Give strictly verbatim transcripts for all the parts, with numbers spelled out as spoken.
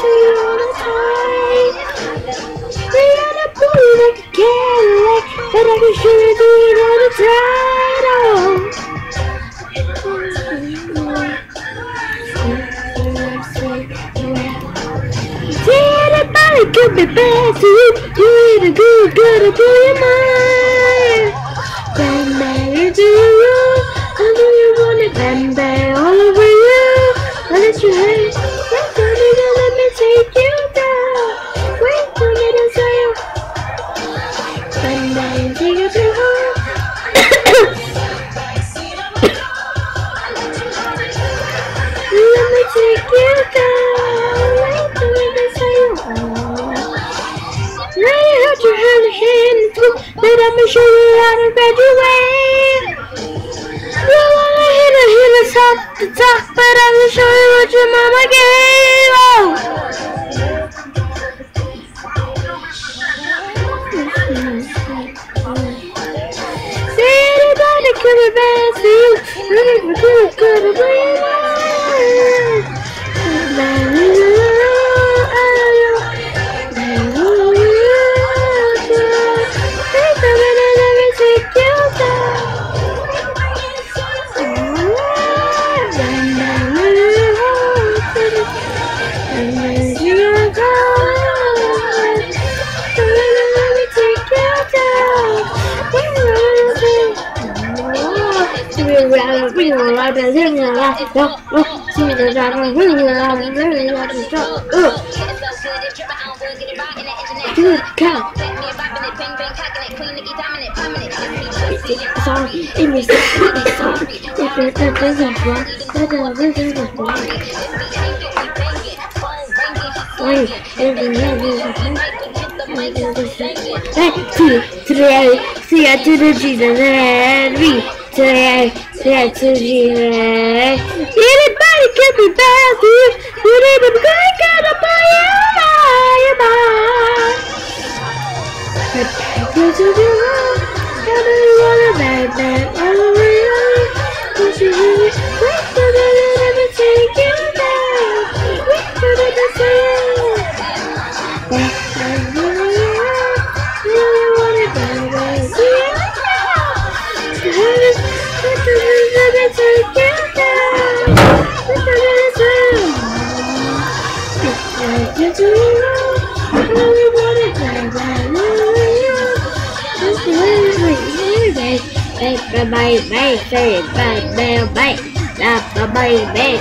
to you all the time. We got a bully like a Cadillac, but I can show you do it all the time. Yeah, anybody could be bad to you. You ain't a good, good to blow your mind. Bang, bang, you do you. I know you want it. Bang, bang, all over you. I let you hang. Wait for me to let me take you down. Wait for me to say you. Bang, bang, take you too hard. Let me take you down. Wait for me to say you. Now you hurt your hand in hand too. Let me show you how to graduate. You wanna hit a hit us off the top, but I will show you what your mama gave. Oh. See anybody could be bad to you. Anybody could could have been mine. Good cow. Sorry, it was sorry. If it doesn't work, that doesn't work. Wait, two, three, three to the Jesus, three, three, three to Jesus. Anybody can be bad to you. You need to go and get a buy your buy. Back to the road. How do you want a bad bad all over you? Don't you hear it? Wait for the let me take you down. Wait for the to say it. Back to the road. You want it bad bad. See it? Wait for the let me take you down. Wait for the to say it. Back to the road. You want it bad bad. Bye bye bye bye say bye bye bye bye bye bye.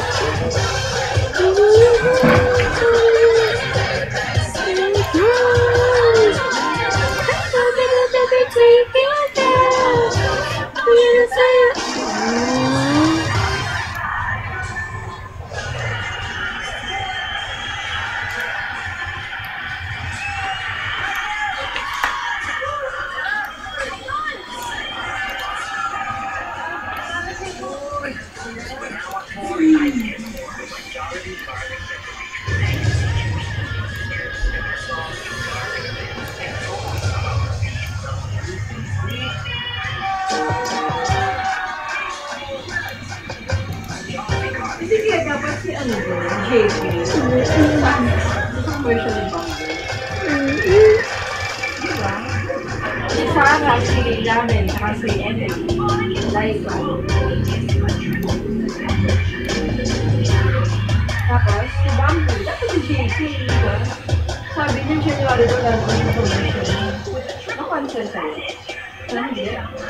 Tapos, si bamboo, dapat si J K, diba? Sabi niya, January ko lang ang information. Nakonsan sa'yo. Hindi.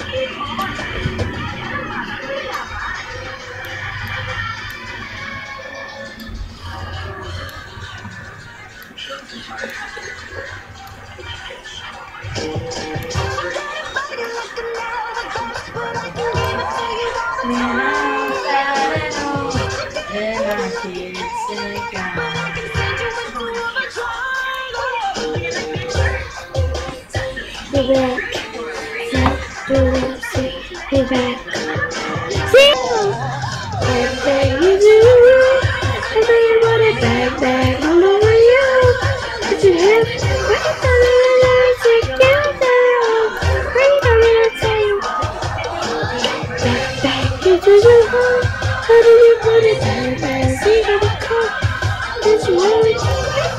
Be back, do it, be back. See, everything you do, everything you want it back, back all over you. But you have, right now, let me take you down. Right now, let me tell you. Back, back into the home. How do you want it back, back? See how it comes. Did you want it?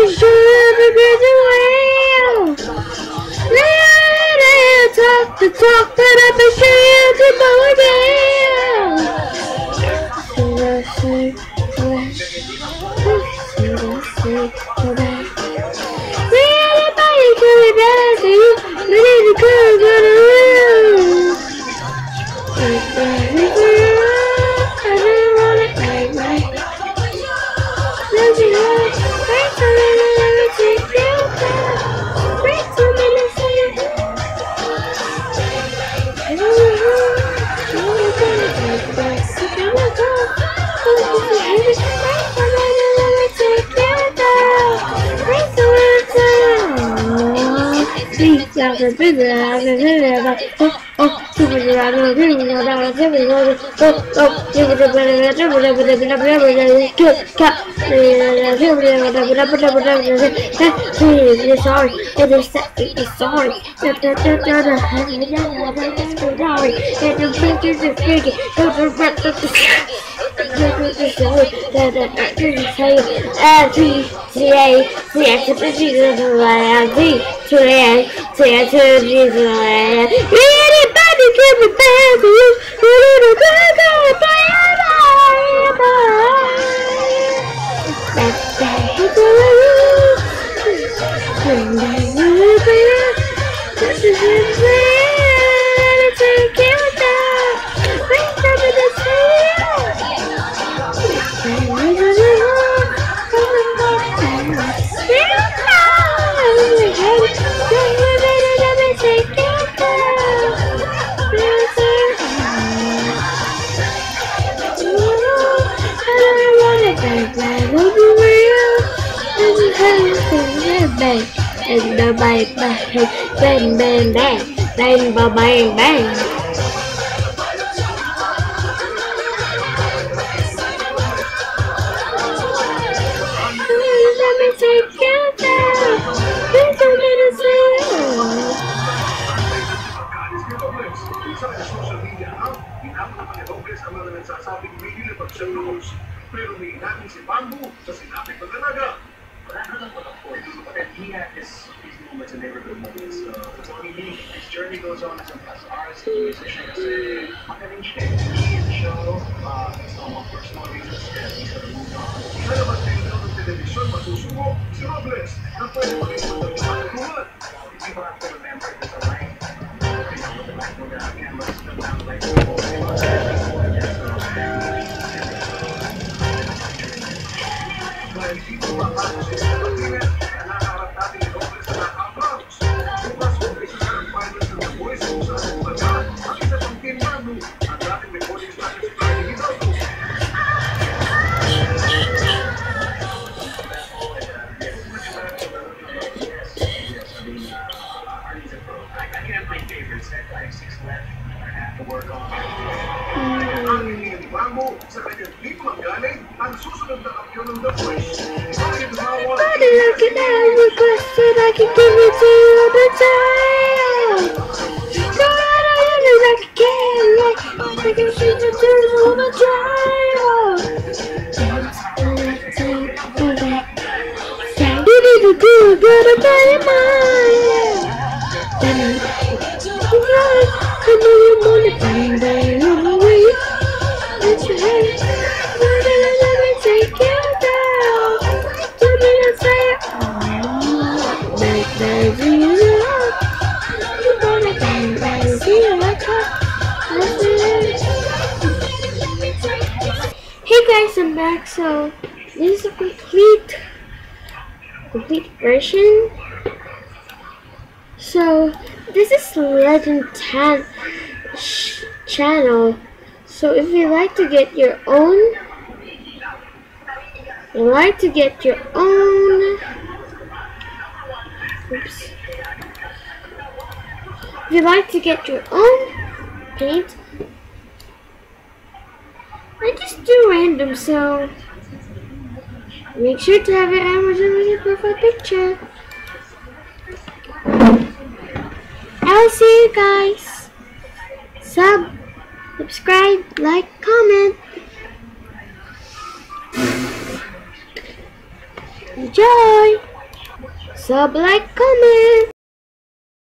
sure the crazy whale. Let talk the talk, but I'm sure you to go again. So I say, flash, so I say, go back. Anybody could be better than you, but if you could, go to you. Like that, I didn't want it like that. Love you, love, wait till I never take you back. Wait till I never say it. I don't know how, I don't want it like that. So come on, go, go, go, go, wait till I never take you down. Wait till I Please, I'm a bit of a oh, oh, super around the room, no, no, super around oh, oh, super the better, better, better, better, better, better, cut, cut, the sorry, it is sorry, that, that, that, that, sorry, and the pictures are freaky, and the rest of the Today, today, today, anybody can be bad to you. You little girl, girl, bye, bye. That's that hit the road. This is it, man. Take it down. Wait for me to say bang, and the bang, bang, bang, bang, bang, bang, bang, bang, bang. Let me take you down. Please don't let us say pero may natin si Bamboo sa sinapit ng dalaga. He had his, his moments and they were good moments. So, his journey goes on as an artist, musician, kasi magaling siya. He is the show, uh, some of personal reasons, kaya he's gonna move on. Isa naman din ng television, masusuko si Robles na pwede pa rin matulungan. If you have to remember, there's a line. There's a line with the cameras, the lamplight, the whole thing. But people are not just looking at nakakaharap natin ni Robles na naka-approach. Bukas kung isa sa finals ng The Voice kung saan ang baga, ang isa pang team Manu, ang dating recording starter si Carly Hidalgo. Ang hindi ni Bamboo sa kanyang team ang galing ang susunod na kampiyon ng The Voice. But look at that request that I can give it to you all the time. No matter how you like a cat, like I can shoot you to the moon and try. You need to do a good about your mind. I know you want it, bang, bang, on the way. Let your head, let me take you down. Let me say, oh, bang, bang, see you now. You want it, bang, bang, see you like that. Hey guys, I'm back. So this is a complete, complete version. So this is Legend Channel. So if you like to get your own, you like to get your own. Oops. If you like to get your own paint, I just do random. So make sure to have your Amazon profile picture. I'll see you guys. Sub, subscribe, like, comment. Enjoy! sub, like, comment.